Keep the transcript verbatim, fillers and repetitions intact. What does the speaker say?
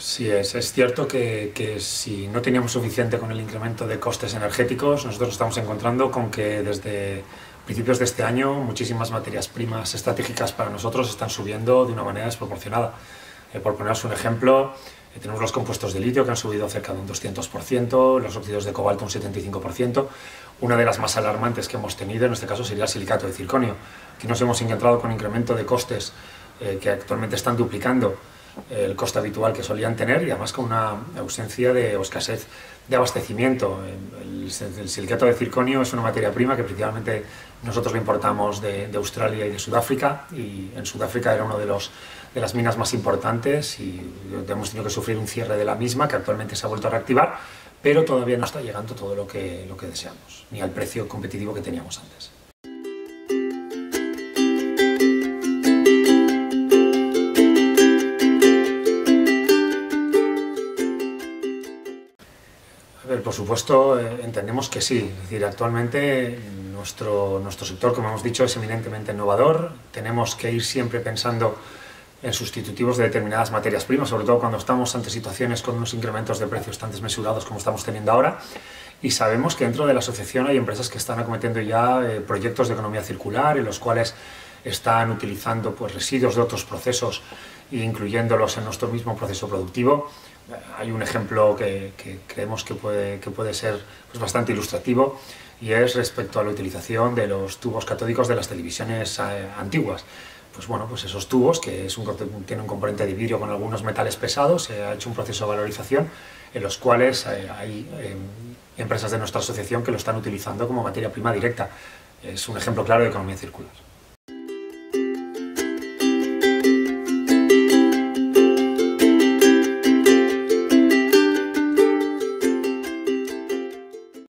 Sí, es, es cierto que, que si no teníamos suficiente con el incremento de costes energéticos, nosotros nos estamos encontrando con que desde principios de este año muchísimas materias primas estratégicas para nosotros están subiendo de una manera desproporcionada. Eh, por poneros un ejemplo, eh, tenemos los compuestos de litio que han subido cerca de un doscientos por ciento, los óxidos de cobalto un setenta y cinco por ciento. Una de las más alarmantes que hemos tenido en este caso sería el silicato de circonio. Aquí nos hemos encontrado con incremento de costes eh, que actualmente están duplicando el coste habitual que solían tener y además con una ausencia de, o escasez de abastecimiento. El, el silicato de circonio es una materia prima que principalmente nosotros lo importamos de, de Australia y de Sudáfrica, y en Sudáfrica era una de, los, de las minas más importantes y hemos tenido que sufrir un cierre de la misma que actualmente se ha vuelto a reactivar, pero todavía no está llegando todo lo que, lo que deseamos, ni al precio competitivo que teníamos antes. A ver, por supuesto, eh, entendemos que sí. Es decir, actualmente nuestro, nuestro sector, como hemos dicho, es eminentemente innovador. Tenemos que ir siempre pensando en sustitutivos de determinadas materias primas, sobre todo cuando estamos ante situaciones con unos incrementos de precios tan desmesurados como estamos teniendo ahora. Y sabemos que dentro de la asociación hay empresas que están acometiendo ya eh, proyectos de economía circular en los cuales están utilizando pues, residuos de otros procesos e incluyéndolos en nuestro mismo proceso productivo. Hay un ejemplo que, que creemos que puede, que puede ser pues, bastante ilustrativo, y es respecto a la utilización de los tubos catódicos de las televisiones eh, antiguas. Pues bueno, pues esos tubos, que es un, tienen un componente de vidrio con algunos metales pesados, se ha hecho un proceso de valorización en los cuales eh, hay eh, empresas de nuestra asociación que lo están utilizando como materia prima directa. Es un ejemplo claro de economía circular.